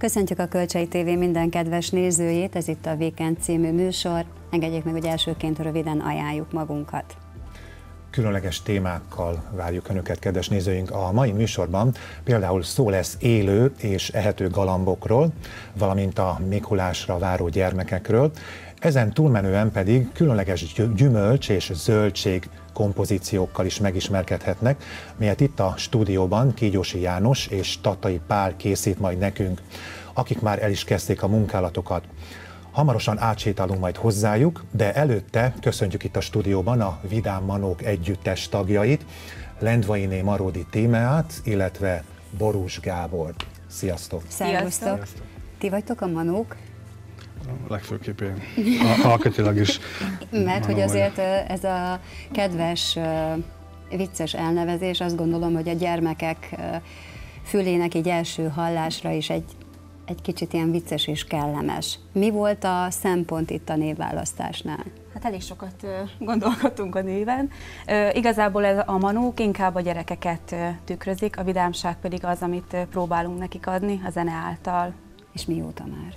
Köszöntjük a Kölcsei TV minden kedves nézőjét, ez itt a Weekend című műsor. Engedjék meg, hogy elsőként röviden ajánljuk magunkat. Különleges témákkal várjuk Önöket, kedves nézőink. A mai műsorban például szó lesz élő és ehető galambokról, valamint a Mikulásra váró gyermekekről. Ezen túlmenően pedig különleges gyümölcs és zöldség kompozíciókkal is megismerkedhetnek, melyet itt a stúdióban Kígyósi János és Tatai Pál készít majd nekünk, akik már el is kezdték a munkálatokat. Hamarosan átsétálunk majd hozzájuk, de előtte köszöntjük itt a stúdióban a Vidám Manók együttes tagjait, Lendvainé Marodi Tímeát, illetve Borús Gábort. Sziasztok! Szervusztok! Ti vagytok a Manók? Legfőképp én. Alkatilag is. Mert hogy azért ez a kedves, vicces elnevezés, azt gondolom, hogy a gyermekek fülének így első hallásra is egy kicsit ilyen vicces és kellemes. Mi volt a szempont itt a névválasztásnál? Hát elég sokat gondolkodtunk a néven. Igazából ez a Manók inkább a gyerekeket tükrözik, a vidámság pedig az, amit próbálunk nekik adni a zene által. És mióta már?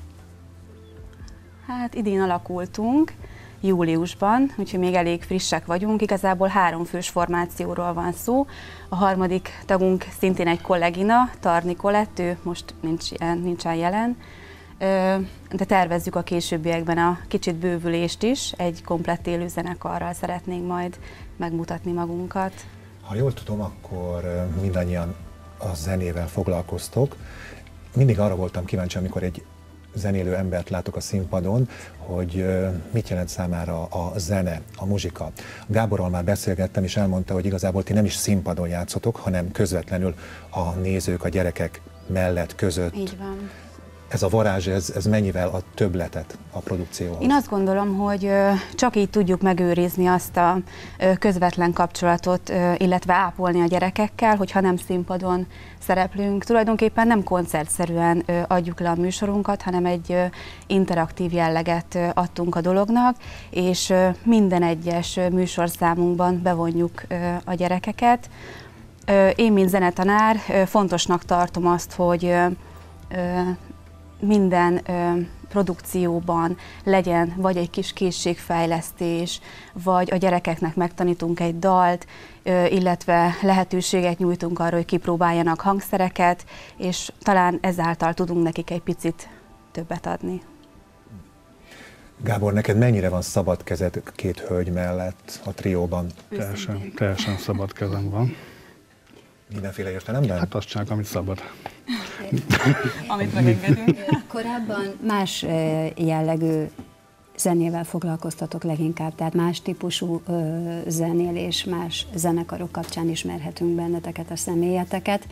Hát idén alakultunk, júliusban, úgyhogy még elég frissek vagyunk. Igazából 3 fős formációról van szó. A harmadik tagunk szintén egy kollégina, Tar Nikolett, ő most nincsen jelen, de tervezzük a későbbiekben a kicsit bővülést is, egy komplett élő zenekarral szeretnénk majd megmutatni magunkat. Ha jól tudom, akkor mindannyian a zenével foglalkoztok. Mindig arra voltam kíváncsi, amikor egy zenélő embert látok a színpadon, hogy mit jelent számára a zene, a muzsika. Gáborral már beszélgettem, és elmondta, hogy igazából ti nem is színpadon játszotok, hanem közvetlenül a nézők, a gyerekek mellett, között. Így van. Ez a varázs, ez mennyivel ad többletet a produkcióhoz? Én azt gondolom, hogy csak így tudjuk megőrizni azt a közvetlen kapcsolatot, illetve ápolni a gyerekekkel, hogyha nem színpadon szereplünk. Tulajdonképpen nem koncertszerűen adjuk le a műsorunkat, hanem egy interaktív jelleget adtunk a dolognak, és minden egyes műsorszámunkban bevonjuk a gyerekeket. Én, mint zenetanár, fontosnak tartom azt, hogy minden produkcióban legyen vagy egy kis készségfejlesztés, vagy a gyerekeknek megtanítunk egy dalt, illetve lehetőséget nyújtunk arra, hogy kipróbáljanak hangszereket, és talán ezáltal tudunk nekik egy picit többet adni. Gábor, neked mennyire van szabad kezed két hölgy mellett a trióban? Teljesen szabad kezem van. Mindenféle értelemben? Hát azt csinálok, amit szabad. Amit megengedünk. Korábban más jellegű zenével foglalkoztatok leginkább, tehát más típusú zenélés, más zenekarok kapcsán ismerhetünk benneteket, a személyeteket.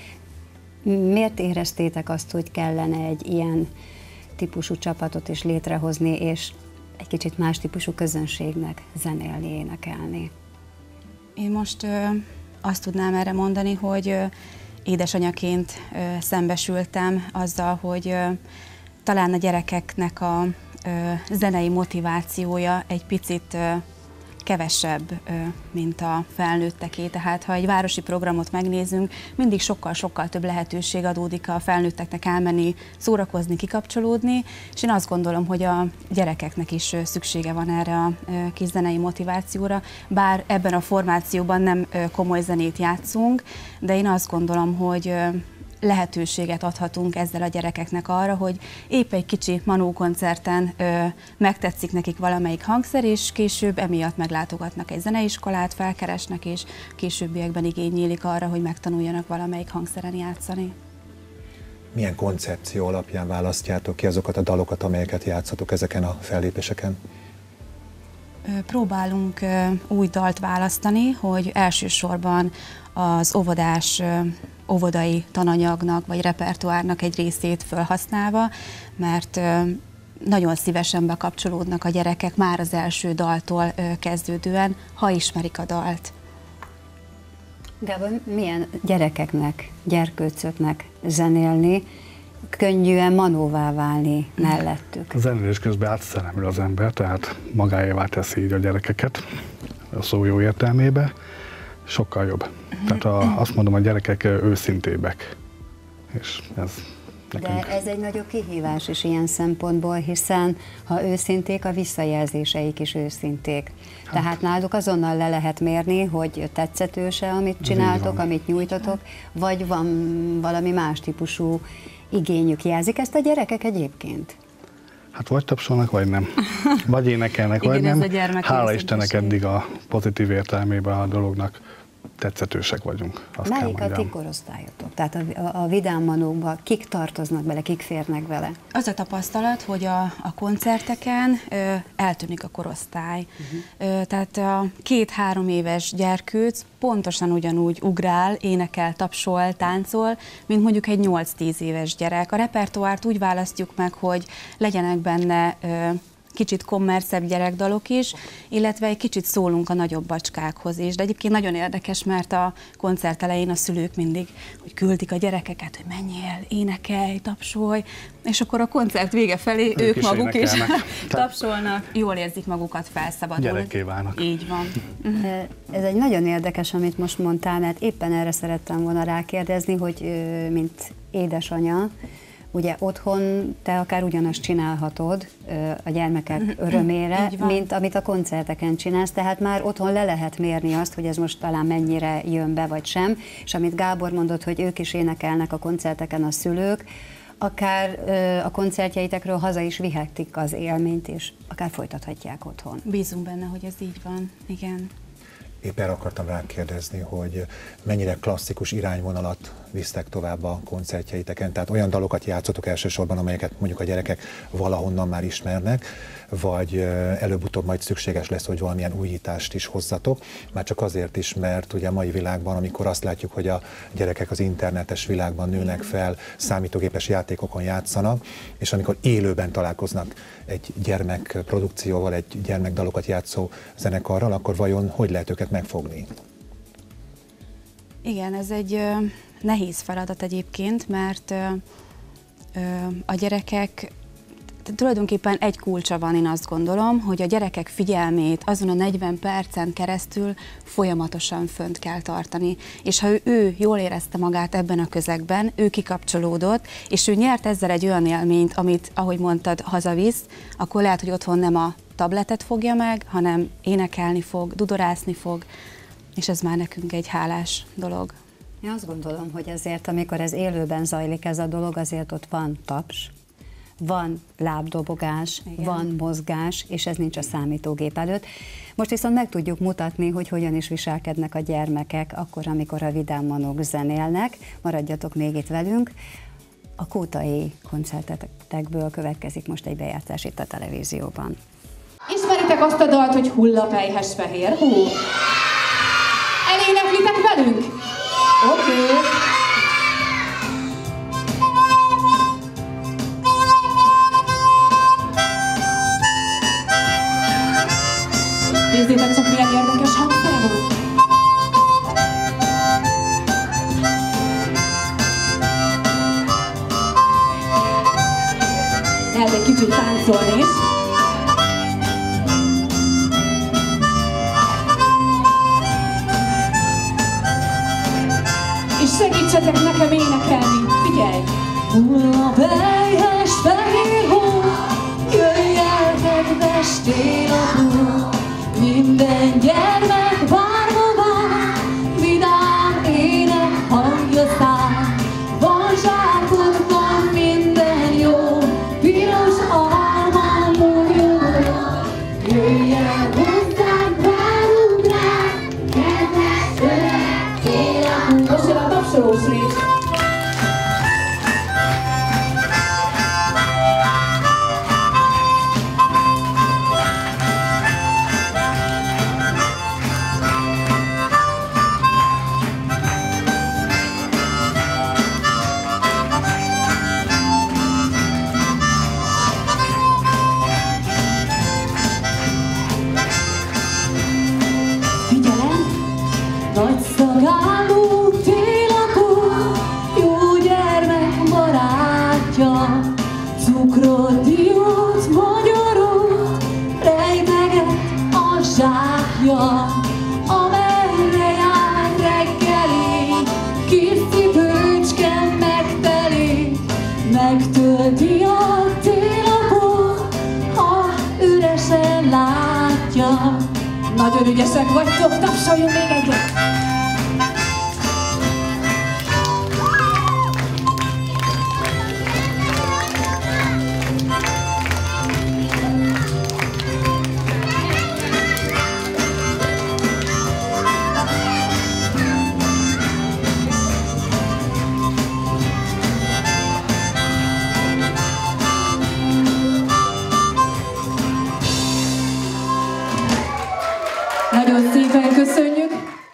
Miért éreztétek azt, hogy kellene egy ilyen típusú csapatot is létrehozni, és egy kicsit más típusú közönségnek zenélni, énekelni? Én most azt tudnám erre mondani, hogy édesanyaként szembesültem azzal, hogy talán a gyerekeknek a zenei motivációja egy picit kevesebb, mint a felnőtteké. Tehát ha egy városi programot megnézünk, mindig sokkal-sokkal több lehetőség adódik a felnőtteknek elmenni, szórakozni, kikapcsolódni, és én azt gondolom, hogy a gyerekeknek is szüksége van erre a kis zenei motivációra, bár ebben a formációban nem komoly zenét játszunk, de én azt gondolom, hogy lehetőséget adhatunk ezzel a gyerekeknek arra, hogy épp egy kicsi Manó koncerten megtetszik nekik valamelyik hangszer, és később emiatt meglátogatnak egy zeneiskolát, felkeresnek, és későbbiekben igény nyílik arra, hogy megtanuljanak valamelyik hangszeren játszani. Milyen koncepció alapján választjátok ki azokat a dalokat, amelyeket játszatok ezeken a fellépéseken? Próbálunk új dalt választani, hogy elsősorban az óvodai tananyagnak vagy repertoárnak egy részét felhasználva, mert nagyon szívesen bekapcsolódnak a gyerekek már az első daltól kezdődően, ha ismerik a dalt. Gábor, milyen gyerekeknek, gyerkőcöknek zenélni, könnyűen manóvá válni mellettük? A zenélés közben átszellemül az ember, tehát magáévá teszi így a gyerekeket, a szó jó értelmébe, sokkal jobb. Tehát azt mondom, a gyerekek őszintébbek, és ez nekünk. De ez egy nagyobb kihívás is ilyen szempontból, hiszen ha őszinték, a visszajelzéseik is őszinték. Tehát náluk azonnal le lehet mérni, hogy tetszetőse, amit csináltok, amit nyújtotok, vagy van valami más típusú igényük. Jelzik ezt a gyerekek egyébként? Hát vagy tapsolnak, vagy nem. Vagy énekelnek, Igen, vagy nem. Hála őszinteség. Istennek eddig a pozitív értelmében a dolognak tetszetősek vagyunk. Melyik a ti korosztályotok? Tehát a Vidám Manókba kik tartoznak bele, kik férnek bele? Az a tapasztalat, hogy a koncerteken eltűnik a korosztály. Tehát a 2-3 éves gyerkőc pontosan ugyanúgy ugrál, énekel, tapsol, táncol, mint mondjuk egy 8-10 éves gyerek. A repertoárt úgy választjuk meg, hogy legyenek benne kicsit kommerszebb gyerekdalok is, illetve egy kicsit szólunk a nagyobb bacskákhoz is. De egyébként nagyon érdekes, mert a koncert elején a szülők mindig, hogy küldik a gyerekeket, hogy menjél, énekelj, tapsolj, és akkor a koncert vége felé ők maguk is tapsolnak, jól érzik magukat, felszabadul. Gyerekké válnak. Így van. Ez egy nagyon érdekes, amit most mondtál, mert éppen erre szerettem volna rákérdezni, hogy mint édesanya, ugye otthon te akár ugyanazt csinálhatod a gyermekek örömére, mint amit a koncerteken csinálsz, tehát már otthon le lehet mérni azt, hogy ez most talán mennyire jön be, vagy sem, és amit Gábor mondott, hogy ők is énekelnek a koncerteken, a szülők, akár a koncertjeitekről haza is vihetik az élményt, és akár folytathatják otthon. Bízunk benne, hogy ez így van, igen. Épp erre akartam rákérdezni, hogy mennyire klasszikus irányvonalat visztek tovább a koncertjeiteken, tehát olyan dalokat játszotok elsősorban, amelyeket mondjuk a gyerekek valahonnan már ismernek, vagy előbb-utóbb majd szükséges lesz, hogy valamilyen újítást is hozzatok, már csak azért is, mert ugye a mai világban, amikor azt látjuk, hogy a gyerekek az internetes világban nőnek fel, számítógépes játékokon játszanak, és amikor élőben találkoznak egy gyermekprodukcióval, egy gyermekdalokat játszó zenekarral, akkor vajon hogy lehet őket megfogni? Igen, ez egy nehéz feladat egyébként, mert a gyerekek, tulajdonképpen egy kulcsa van, én azt gondolom, hogy a gyerekek figyelmét azon a 40 percen keresztül folyamatosan fönt kell tartani. És ha ő jól érezte magát ebben a közegben, ő kikapcsolódott, és ő nyert ezzel egy olyan élményt, amit, ahogy mondtad, hazavisz, akkor lehet, hogy otthon nem a tabletet fogja meg, hanem énekelni fog, dudorászni fog, és ez már nekünk egy hálás dolog. Én azt gondolom, hogy azért, amikor ez élőben zajlik ez a dolog, azért ott van taps, van lábdobogás, igen, van mozgás, és ez nincs a számítógép előtt. Most viszont meg tudjuk mutatni, hogy hogyan is viselkednek a gyermekek akkor, amikor a Vidám Manók zenélnek. Maradjatok még itt velünk. A kótai koncertetekből következik most egy bejátszás itt a televízióban. Ismeritek azt a dalt, hogy Hullapelyhes fehér hó? Eléneklitek velünk? Oké. Nézzétek csak, milyen érdekes hangszere van. Lehet egy kicsit táncolni is. És segítsetek nekem énekelni, figyelj! Hullapelyhes fehér hó, jöjj el, kedves télapó, minden gyermek bárhova, vidám ének hangja száll. Van zsákod, van minden jó, piros alma múljon. Jöjj el hozzánk, várunk rá, kedves öreg télapó. Most jön a tapsolós rész. Nagyon ügyesek vagytok, tapsoljunk még egyet! Nagyon szépen köszönjük!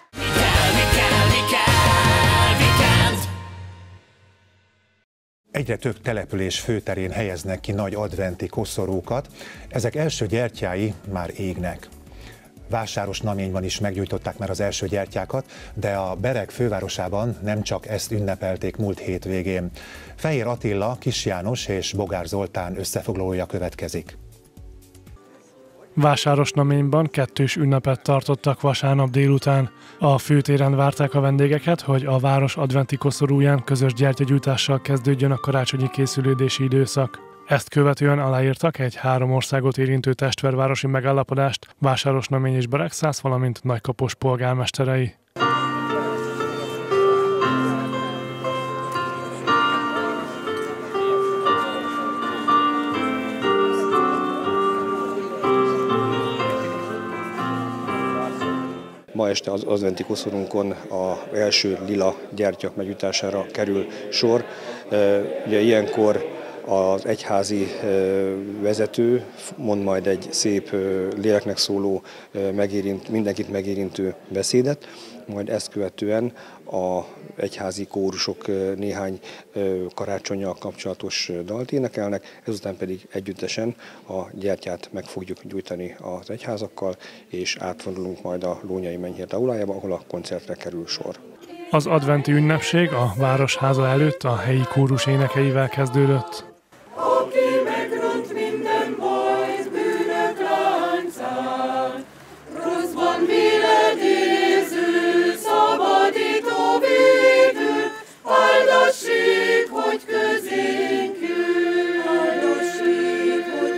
Egyre több település főterén helyeznek ki nagy adventi koszorúkat. Ezek első gyertyái már égnek. Vásárosnaményban is meggyújtották már az első gyertyákat, de a Bereg fővárosában nem csak ezt ünnepelték múlt hétvégén. Fehér Attila, Kis János és Bogár Zoltán összefoglalója következik. Vásárosnaményban kettős ünnepet tartottak vasárnap délután. A főtéren várták a vendégeket, hogy a város adventi koszorúján közös gyertyagyújtással kezdődjön a karácsonyi készülődési időszak. Ezt követően aláírtak egy 3 országot érintő testvérvárosi megállapodást Vásárosnamény és Beregszász, valamint Nagykapos polgármesterei. Ma este az adventi koszorúnkon az első lila gyertya meggyújtására kerül sor. Ugye ilyenkor az egyházi vezető mond majd egy szép léleknek szóló, mindenkit megérintő beszédet, majd ezt követően az egyházi kórusok néhány karácsonnyal kapcsolatos dalt énekelnek, ezután pedig együttesen a gyertyát meg fogjuk gyújtani az egyházakkal, és átvonulunk majd a Lónyai Mennyhért aulájába, ahol a koncertre kerül sor. Az adventi ünnepség a Városháza előtt a helyi kórus énekeivel kezdődött. Aki megront minden bajt, bűnök láncát, rosszban véledéző, szabadító védő, áldassék, hogy közénk jön, áldassék, hogy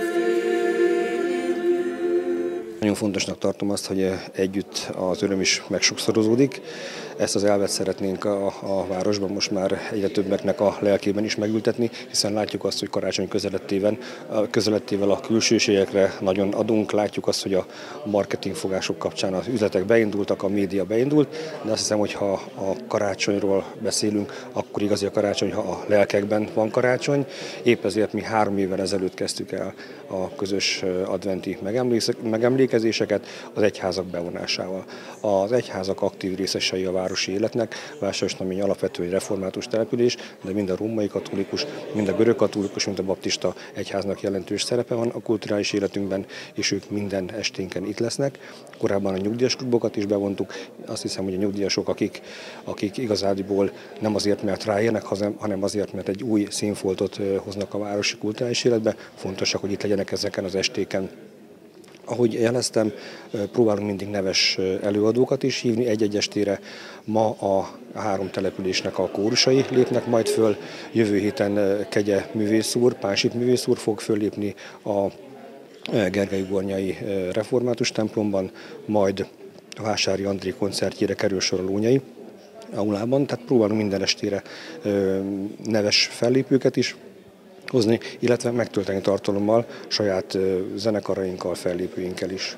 közénk jön. Nagyon fontosnak tartom azt, hogy együtt az öröm is megsokszorozódik. Ezt az elvet szeretnénk a városban most már egyre többeknek a lelkében is megültetni, hiszen látjuk azt, hogy karácsony közelettével a külsőségekre nagyon adunk, látjuk azt, hogy a marketingfogások kapcsán az üzletek beindultak, a média beindult, de azt hiszem, hogy ha a karácsonyról beszélünk, akkor igazi a karácsony, ha a lelkekben van karácsony. Épp ezért mi 3 évvel ezelőtt kezdtük el a közös adventi megemlékezéseket az egyházak bevonásával. Az egyházak aktív részesei a városi életnek, Vásárosnamény alapvetően református település, de mind a római katolikus, mind a görög katolikus, mind a baptista egyháznak jelentős szerepe van a kulturális életünkben, és ők minden esténken itt lesznek. Korábban a nyugdíjas klubokat is bevontuk, azt hiszem, hogy a nyugdíjasok, akik igazából nem azért, mert ráérnek, hanem azért, mert egy új színfoltot hoznak a városi kulturális életbe, fontosak, hogy itt legyenek ezeken az estéken. Ahogy jeleztem, próbálunk mindig neves előadókat is hívni egy-egy estére. Ma a 3 településnek a kórusai lépnek majd föl. Jövő héten Kegye művész úr, Pánsit művész úr fog föllépni a Gergely-Gornyai református templomban, majd a Vásári André koncertjére kerül sor a Lónyai aulában. Tehát próbálunk minden estére neves fellépőket is hozni, illetve megtölteni tartalommal saját zenekarainkkal, fellépőinkkel is.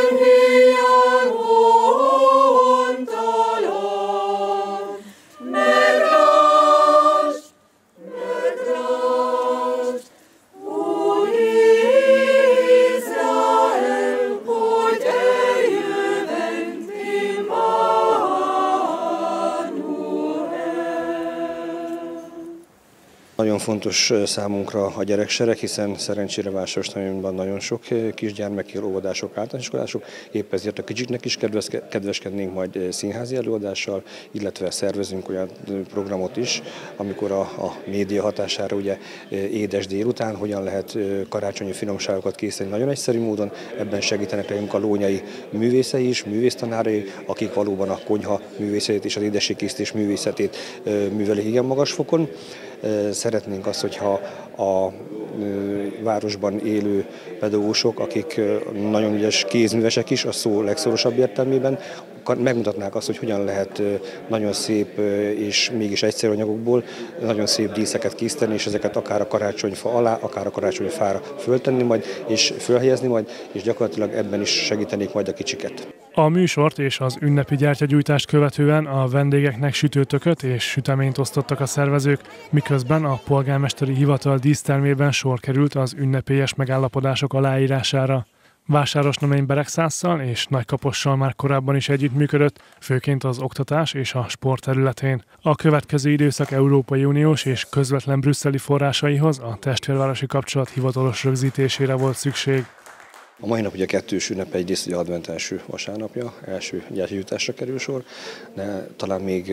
Man. fontos számunkra a gyereksereg, hiszen szerencsére Vásárosnaményban nagyon sok kisgyermek él, óvodások, általános iskolások, épp ezért a kicsiknek is kedveskednénk majd színházi előadással, illetve szervezünk olyan programot is, amikor a média hatására ugye édes délután hogyan lehet karácsonyi finomságokat készíteni nagyon egyszerű módon, ebben segítenek nekünk a lónyai művészei is, művésztanárai, akik valóban a konyha művészetét és az édességkészítés művészetét művelik igen magas fokon. Szeretnénk azt, hogyha a városban élő pedagógusok, akik nagyon ügyes kézművesek is, a szó legszorosabb értelmében, megmutatnák azt, hogy hogyan lehet nagyon szép és mégis egyszerű anyagokból nagyon szép díszeket készíteni, és ezeket akár a karácsonyfa alá, akár a karácsonyfára föltenni majd, és fölhelyezni majd, és gyakorlatilag ebben is segítenék majd a kicsiket. A műsort és az ünnepi gyertyagyújtást követően a vendégeknek sütőtököt és süteményt osztottak a szervezők, miközben a polgármesteri hivatal dísztermében sor került az ünnepélyes megállapodások aláírására. Vásárosnamény Beregszásszal és Nagykapossal már korábban is együttműködött, főként az oktatás és a sport területén. A következő időszak Európai Uniós és közvetlen brüsszeli forrásaihoz a testvérvárosi kapcsolat hivatalos rögzítésére volt szükség. A mai nap ugye kettős ünnep, egyrészt ugye advent első vasárnapja, első gyertyagyújtásra kerül sor, de talán még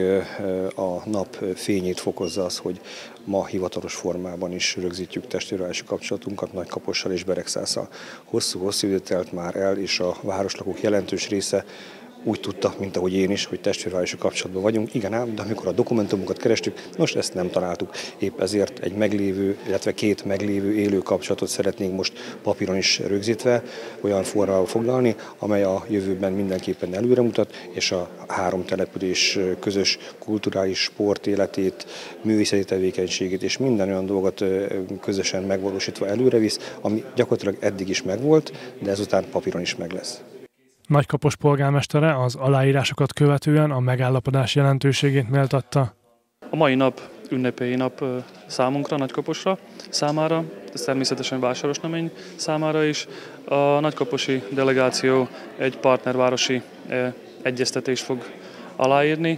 a nap fényét fokozza az, hogy ma hivatalos formában is rögzítjük testvérvárosi kapcsolatunkat Nagykapossal és Beregszásszal. Hosszú idő telt már el, és a városlakók jelentős része úgy tudta, mint ahogy én is, hogy testvérvárosi kapcsolatban vagyunk. Igen ám, de amikor a dokumentumokat kerestük, most ezt nem találtuk. Épp ezért egy meglévő, illetve két meglévő élő kapcsolatot szeretnénk most papíron is rögzítve olyan formában foglalni, amely a jövőben mindenképpen előremutat, és a három település közös kulturális sport életét, művészeti tevékenységét és minden olyan dolgot közösen megvalósítva előrevisz, ami gyakorlatilag eddig is megvolt, de ezután papíron is meg lesz. Nagykapos polgármestere az aláírásokat követően a megállapodás jelentőségét méltatta. A mai nap ünnepélyi nap számunkra, Nagykaposra számára, ez természetesen Vásárosnamény számára is. A nagykaposi delegáció egy partnervárosi egyeztetést fog aláírni,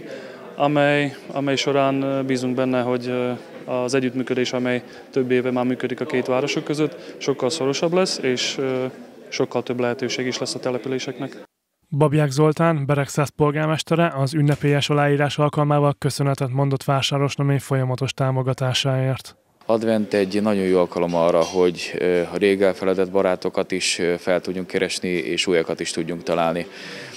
amely során bízunk benne, hogy az együttműködés, amely több éve már működik a két városok között, sokkal szorosabb lesz, és sokkal több lehetőség is lesz a településeknek. Babják Zoltán, Beregszász polgármestere az ünnepélyes aláírás alkalmával köszönetet mondott Vásárosnamény folyamatos támogatásáért. Advent egy nagyon jó alkalom arra, hogy a rég elfeledett barátokat is fel tudjunk keresni, és újakat is tudjunk találni.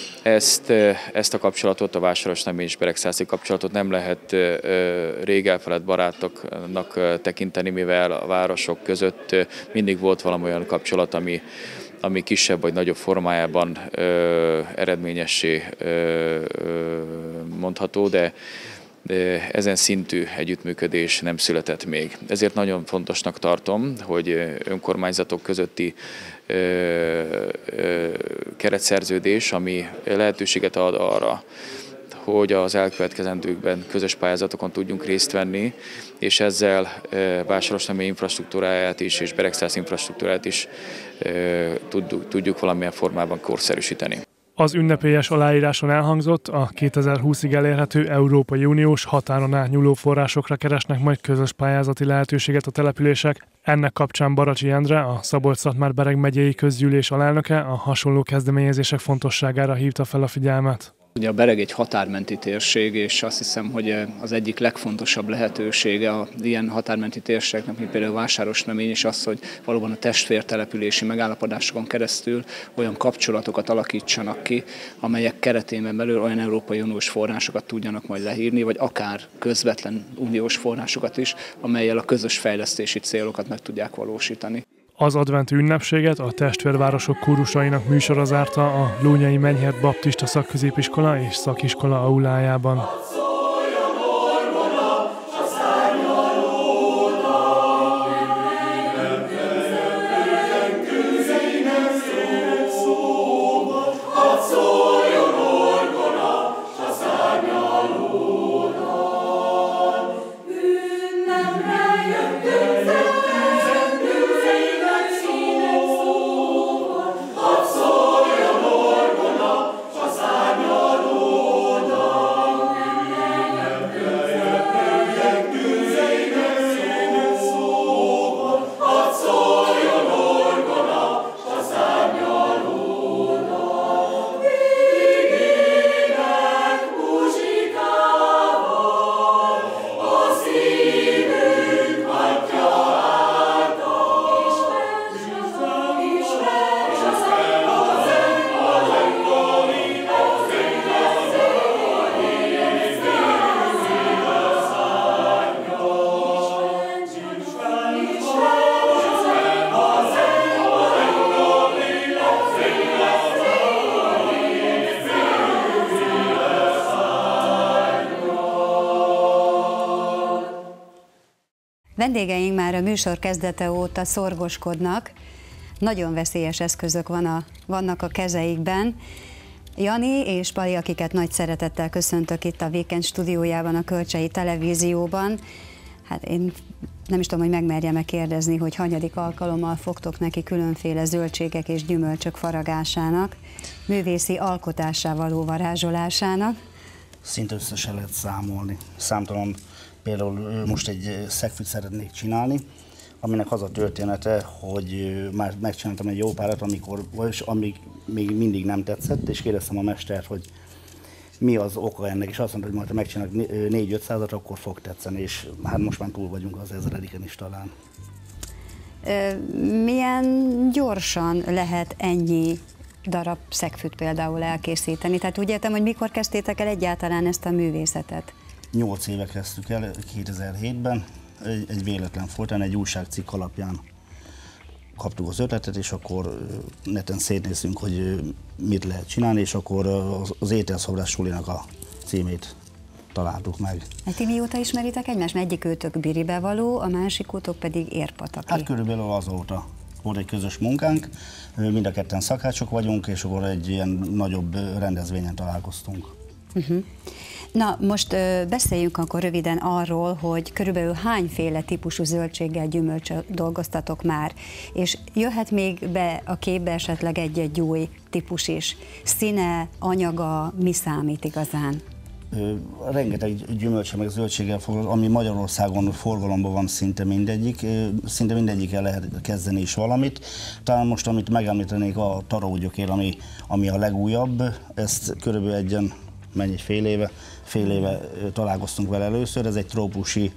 Ezt a kapcsolatot, a Vásárosnamény és Beregszászi kapcsolatot nem lehet rég elfeledett barátoknak tekinteni, mivel a városok között mindig volt valami olyan kapcsolat, ami kisebb vagy nagyobb formájában eredményessé mondható, de ezen szintű együttműködés nem született még. Ezért nagyon fontosnak tartom, hogy önkormányzatok közötti keretszerződés, ami lehetőséget ad arra, hogy az elkövetkezendőkben közös pályázatokon tudjunk részt venni, és ezzel Vásárosnamény infrastruktúráját is és Beregszász infrastruktúráját is tudjuk valamilyen formában korszerűsíteni. Az ünnepélyes aláíráson elhangzott, a 2020-ig elérhető Európai Uniós határon átnyúló forrásokra keresnek majd közös pályázati lehetőséget a települések. Ennek kapcsán Baracsi Endre, a Szabolcs-Szatmár-Bereg megyei közgyűlés alelnöke a hasonló kezdeményezések fontosságára hívta fel a figyelmet. Ugye a Bereg egy határmenti térség, és azt hiszem, hogy az egyik legfontosabb lehetősége az ilyen határmenti térségnek, mint például Vásárosnamény, és az, hogy valóban a testvértelepülési megállapodásokon keresztül olyan kapcsolatokat alakítsanak ki, amelyek keretében belül olyan Európai Uniós forrásokat tudjanak majd lehívni, vagy akár közvetlen uniós forrásokat is, amellyel a közös fejlesztési célokat meg tudják valósítani. Az adventi ünnepséget a testvérvárosok kórusainak műsora zárta a Lónyai Menyhert Baptista Szakközépiskola és Szakiskola aulájában. Vendégeink már a műsor kezdete óta szorgoskodnak, nagyon veszélyes eszközök vannak a kezeikben. Jani és Pali, akiket nagy szeretettel köszöntök itt a Weekend stúdiójában, a Kölcsei Televízióban. Hát én nem is tudom, hogy megmerjem-e kérdezni, hogy hanyadik alkalommal fogtok neki különféle zöldségek és gyümölcsök faragásának, művészi alkotássá való varázsolásának. Szinte összesen lehet számolni. Számtalan, például most egy szegfűt szeretnék csinálni, aminek az a története, hogy már megcsináltam egy jó párat, amíg még mindig nem tetszett, és kérdeztem a mestert, hogy mi az oka ennek, és azt mondta, hogy majd ha megcsinálok 4-500-at, akkor fog tetszeni, és hát most már túl vagyunk az 1000-en is talán. Milyen gyorsan lehet ennyi darab szegfűt például elkészíteni? Tehát úgy értem, hogy mikor kezdtétek el egyáltalán ezt a művészetet? 8 éve kezdtük el, 2007-ben, egy véletlen folytán, egy újságcikk alapján kaptuk az ötletet, és akkor neten szétnéztünk, hogy mit lehet csinálni, és akkor az ételszobrás sulinak a címét találtuk meg. Ti mióta ismeritek egymást? Mert egyik őtök biribevaló, a másik útok pedig érpataki. Hát körülbelül azóta volt egy közös munkánk, mind a ketten szakácsok vagyunk, és akkor egy ilyen nagyobb rendezvényen találkoztunk. Na, most beszéljünk akkor röviden arról, hogy körülbelül hányféle típusú zöldséggel, gyümölcsöt dolgoztatok már, és jöhet még be a képbe esetleg egy-egy új típus is. Színe, anyaga, mi számít igazán? Rengeteg gyümölcse meg zöldséggel foglalkozunk, ami Magyarországon forgalomban van szinte mindegyikkel lehet kezdeni is valamit. Talán most, amit megemlítenék, a tarógyökér, ami a legújabb, ezt körülbelül fél éve találkoztunk vele először. Ez egy trópusi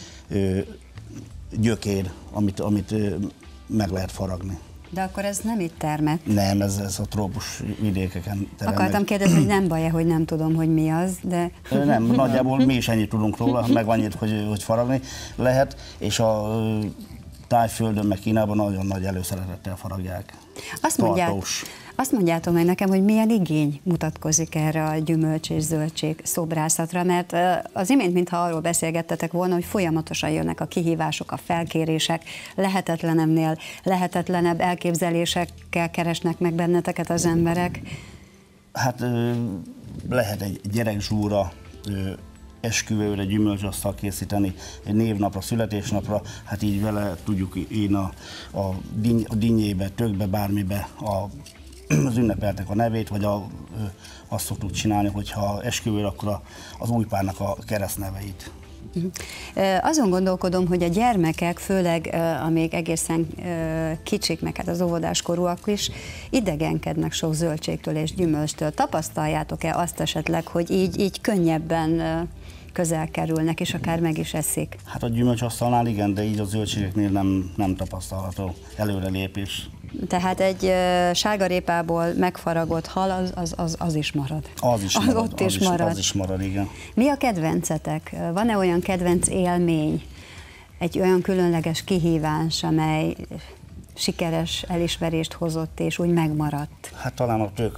gyökér, amit meg lehet faragni. De akkor ez nem itt termett? Nem, ez a trópus vidékeken terem. Akartam kérdezni, hogy nem baj-e, hogy nem tudom, hogy mi az, de... Nem, nagyjából mi is ennyit tudunk róla, meg annyit, hogy faragni lehet, és a Tájföldön, meg Kínában nagyon nagy előszeretettel faragják. Azt mondjátok meg nekem, hogy milyen igény mutatkozik erre a gyümölcs és zöldség szobrászatra, mert az imént, mintha arról beszélgettetek volna, hogy folyamatosan jönnek a kihívások, a felkérések, lehetetlenebbnél lehetetlenebb elképzelésekkel keresnek meg benneteket az emberek. Hát lehet egy gyerekzsúra, esküvőre gyümölcsasztal készíteni, egy névnapra, születésnapra, hát így vele tudjuk én a dinnyébe, tökbe, bármibe az ünnepeltek a nevét, vagy azt szoktuk csinálni, hogyha esküvőre, akkor az új párnak a keresztneveit. Azon gondolkodom, hogy a gyermekek, főleg amíg egészen kicsik, meg hát az óvodáskorúak is idegenkednek sok zöldségtől és gyümölcstől. Tapasztaljátok-e azt esetleg, hogy így könnyebben közel kerülnek, és akár meg is eszik? Hát a gyümölcsasztalnál igen, de így a zöldségeknél nem tapasztalható előrelépés. Tehát egy sárgarépából megfaragott hal, az is marad. Az is marad, igen. Mi a kedvencetek? Van-e olyan kedvenc élmény, egy olyan különleges kihívás, amely sikeres elismerést hozott és úgy megmaradt? Hát talán a tök,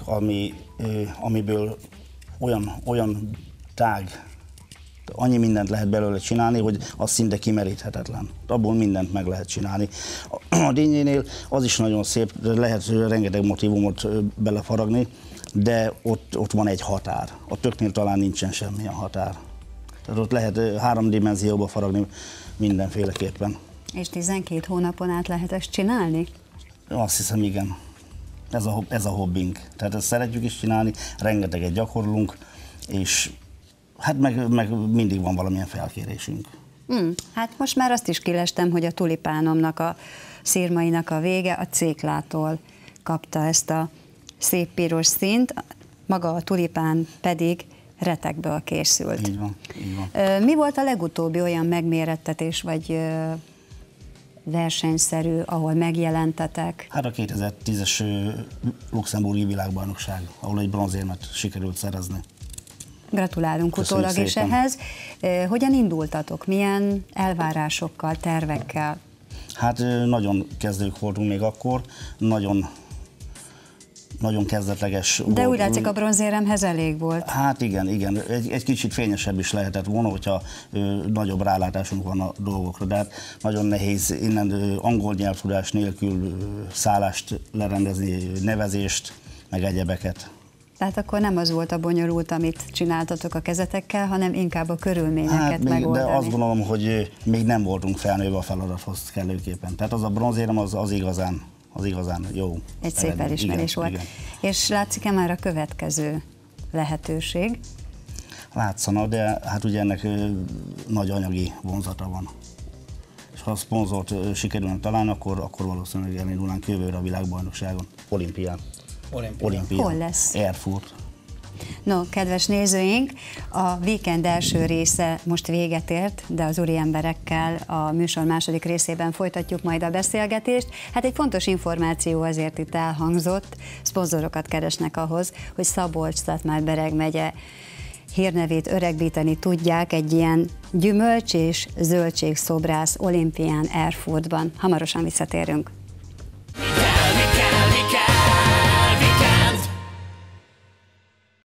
amiből olyan tág, annyi mindent lehet belőle csinálni, hogy az szinte kimeríthetetlen. Abból mindent meg lehet csinálni. A dinnyénél az is nagyon szép, lehet rengeteg motívumot belefaragni, de ott van egy határ. A töknél talán nincsen semmilyen határ. Tehát ott lehet 3 dimenzióba faragni mindenféleképpen. És 12 hónapon át lehet ezt csinálni? Azt hiszem, igen. Ez a hobbink. Tehát ezt szeretjük is csinálni, rengeteget gyakorlunk, és hát meg mindig van valamilyen felkérésünk. Hát most már azt is kilestem, hogy a tulipánomnak, a szirmainak a vége a céklától kapta ezt a szép piros színt, maga a tulipán pedig retekből készült. Így van. Mi volt a legutóbbi olyan megmérettetés, vagy versenyszerű, ahol megjelentetek? Hát a 2010-es luxemburgi világbajnokság, ahol egy bronzérmet sikerült szerezni. Gratulálunk Köszönjük utólag is szépen. ehhez. Hogyan indultatok? Milyen elvárásokkal, tervekkel? Hát nagyon kezdők voltunk még akkor, nagyon nagyon kezdetleges De volt. úgy látszik, a bronzéremhez elég volt. Hát igen. Egy kicsit fényesebb is lehetett volna, hogyha nagyobb rálátásunk van a dolgokra, de hát nagyon nehéz innen angol nyelvtudás nélkül szállást lerendezni, nevezést, meg egyebeket. Tehát akkor nem az volt a bonyolult, amit csináltatok a kezetekkel, hanem inkább a körülményeket megoldani. De azt gondolom, hogy még nem voltunk felnőve a feladathoz kellőképpen. Tehát az a bronzérem az igazán jó. Egy szép elismerés volt. Igen. És látszik-e már a következő lehetőség? Látszana, de hát ugye ennek nagy anyagi vonzata van. És ha a szponzort sikerülne találni, akkor valószínűleg elindulnánk jövőre a világbajnokságon, olimpián. Hol lesz? Erfurt. No, kedves nézőink, a weekend első része most véget ért, de az úriemberekkel a műsor második részében folytatjuk majd a beszélgetést. Hát egy fontos információ azért itt elhangzott, szponzorokat keresnek ahhoz, hogy Szabolcs-Szatmár-Bereg megye hírnevét öregbíteni tudják egy ilyen gyümölcs- és zöldségszobrász olimpián Erfurtban. Hamarosan visszatérünk.